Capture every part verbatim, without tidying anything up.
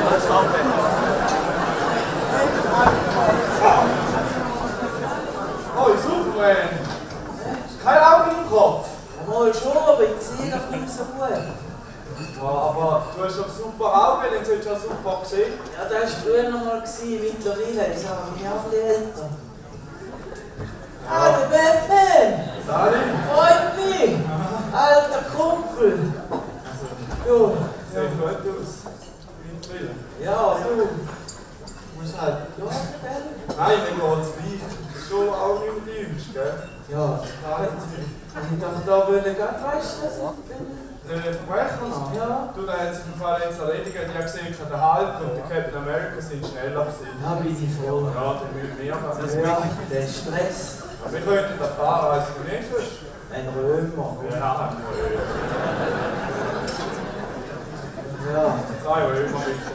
Oh, Superman! Kein Auge im Kopf! Mal schon, aber ich sehe doch nicht so gut. Ja, aber du hast doch super Augen, dann solltest du ja super sehen. Ja, das war früher noch mal, mittlerweile ist aber bin ich auch ein bisschen älter. Ah, der Badman! Sali? Freut mich! Alter Kumpel! Du! Sieht gut aus. Ja, du! Du musst halt Leute werden. Nein, mir geht's gleich. Das ist schon auch nicht mehr jüngst, gell? Ja, ich dachte, da würde ich gerade weißt du, Der Verbrecher noch? Ja. Du, der hat sich im Fall jetzt erledigt, die haben gesehen, der Hulk und der Captain America sind schneller gewesen. Ja, bin ich froh. Ja, die müssen mehr haben. Ja, der Stress. Wir könnten ein paar Reisen nicht sonst. Ein Römer. Ja, ein Römer. Ja. Zwei Römer bitte.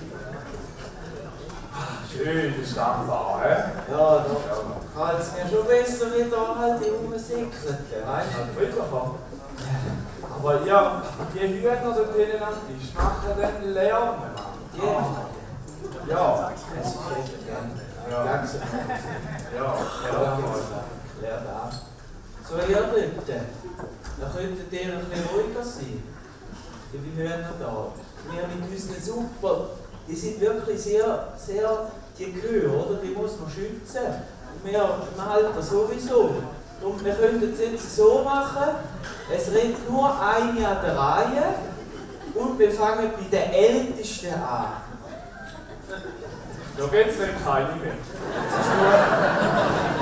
Schön, die Stammfahrer, hä? Ja, da kann es mir schon besser wieder halt rumsickern. Nein, friedlicher. Aber ja, die Hühner dort hinten am Tisch machen dann Lärm, Mann. Die? Ja. Es ist echt gern. Ja. Ja, Ja, Lehrt an. So, ihr Dritte, da könntet ihr ein bisschen ruhiger sein. Wie Hühner da. Wir mit unseren Super, die sind wirklich sehr, sehr, die Kühe, oder? Die muss man schützen. Und wir, wir halten das sowieso. Und wir könnten es jetzt so machen, es redet nur eine an der Reihe und wir fangen bei den Ältesten an. Da geht es dann keine mehr. Das ist nur